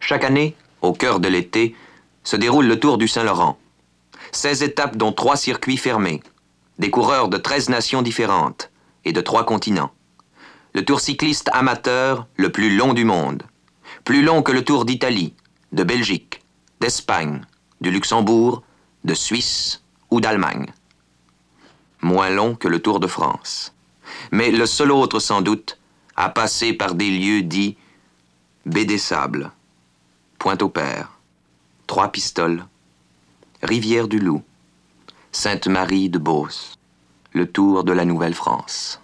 Chaque année, au cœur de l'été, se déroule le Tour du Saint-Laurent. 16 étapes dont 3 circuits fermés. Des coureurs de 13 nations différentes et de 3 continents. Le Tour cycliste amateur le plus long du monde. Plus long que le Tour d'Italie, de Belgique, d'Espagne, du Luxembourg, de Suisse ou d'Allemagne. Moins long que le Tour de France. Mais le seul autre, sans doute, à passer par des lieux dits Baie des Sables, Pointe-au-Père, Trois-Pistoles, Rivière du Loup, Sainte-Marie de Beauce, le Tour de la Nouvelle-France.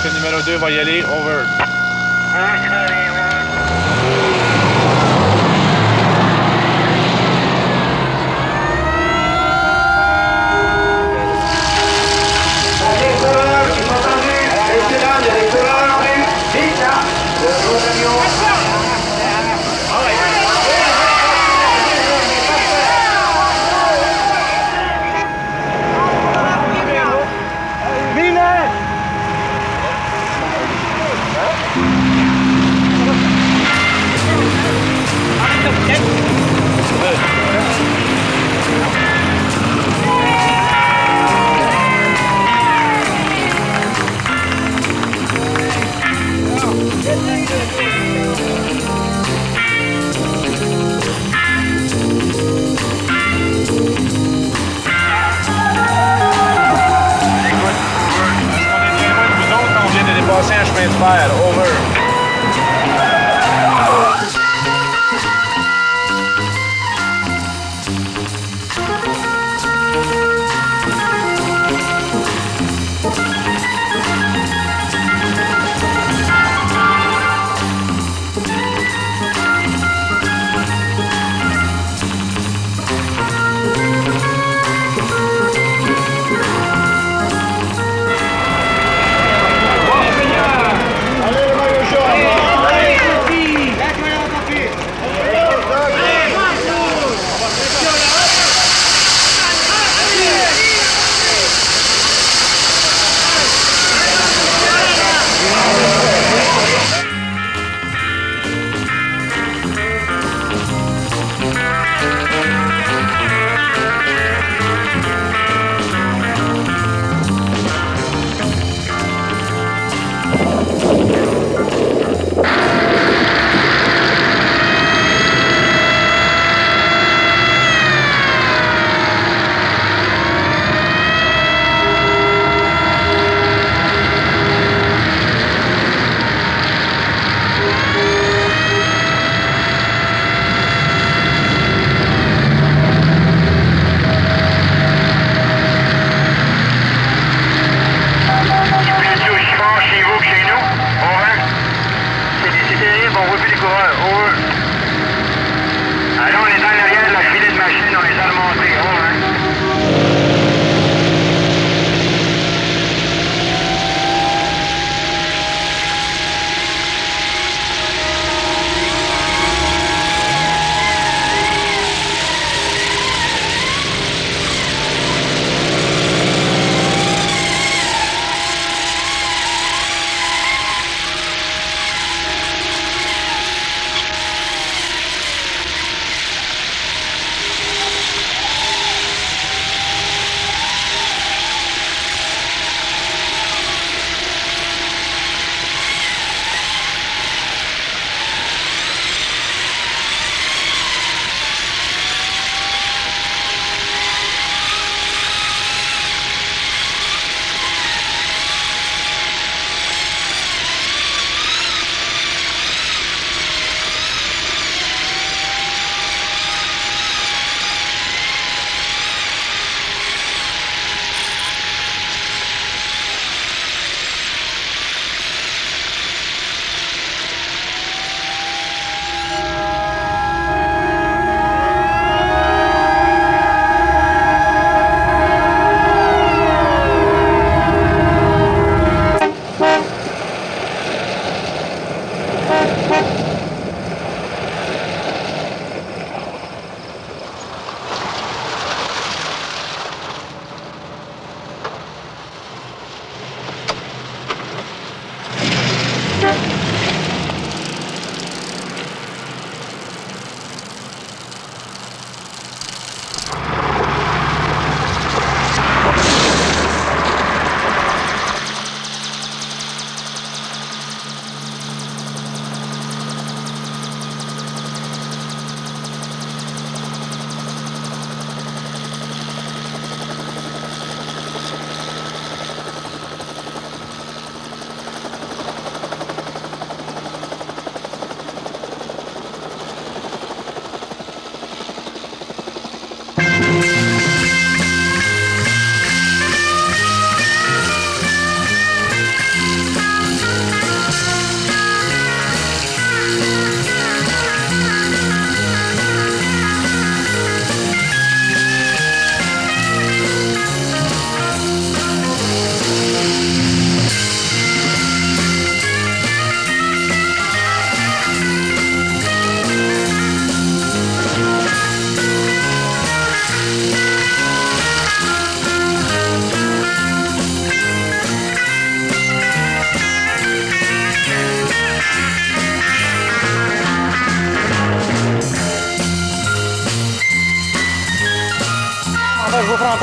le numéro 2 va y aller. Over. Passer un chemin de fer. Over. Allez, le maillot jaune!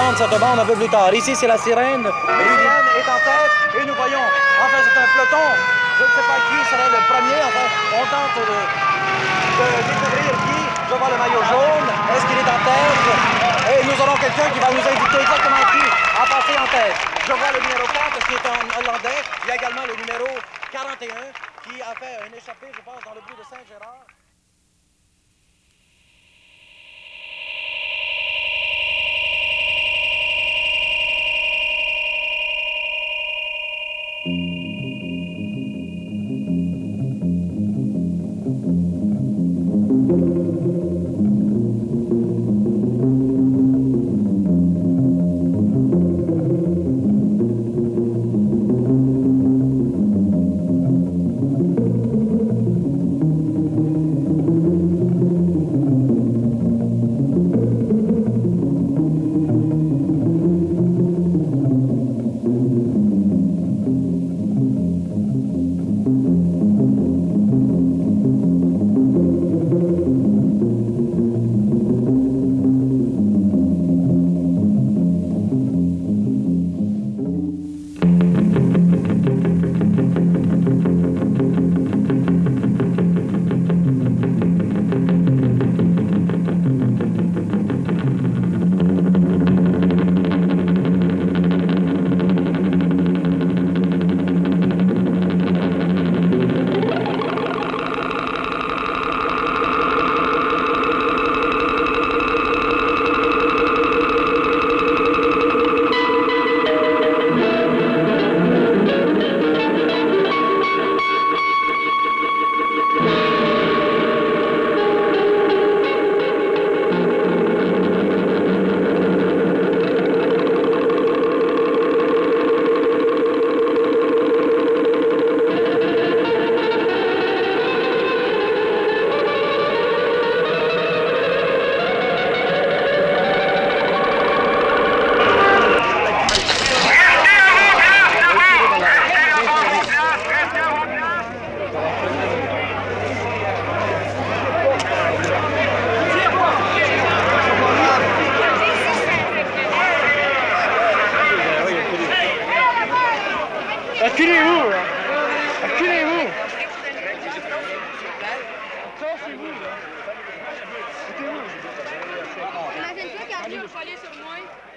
entendre cette bande un peu plus tard. Ici, c'est la sirène. L'Union est en tête et nous voyons, enfin, c'est un peloton. Je ne sais pas qui serait le premier. Enfin, on tente de découvrir qui. Je vois le maillot jaune. Est-ce qu'il est en tête? Et nous aurons quelqu'un qui va nous indiquer exactement qui a passé en tête. Je vois le numéro 4 qui est en hollandais. Il y a également le numéro 41 qui a fait un échappé, je pense, dans le bout de Saint-Gérard. Acculez-vous, là! Acculez-vous! Tassez-vous, là! Écoutez-vous! La jeune fille qui a vu un collier sur moi.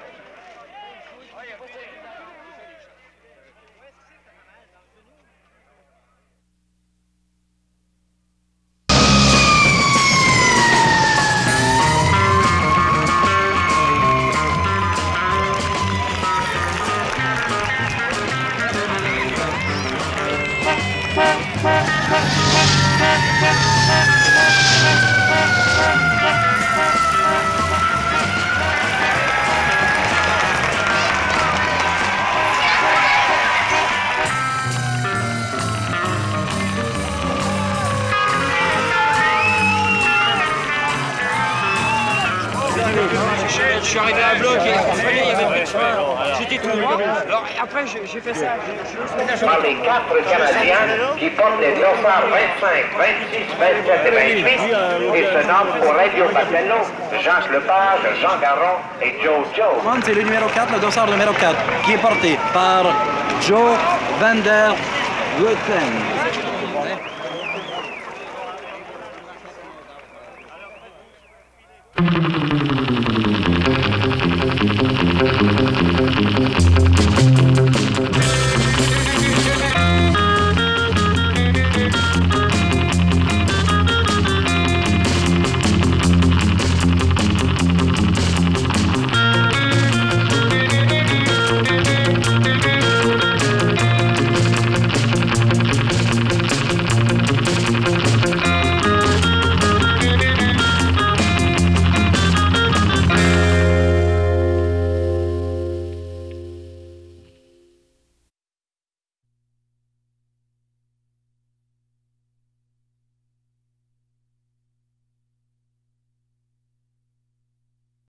Je suis arrivé à bloc et il y avait plus de chemin. J'étais tout droit. Alors après, j'ai fait ça. Par les 4 Canadiens qui portent les dossards 25, 26, 27 et 28 et se nomment au Radio Batello Jacques Lepage, Jean Garon et Joe Joe. C'est le numéro 4, le dossard numéro 4, qui est porté par Joe Van der Woodsen.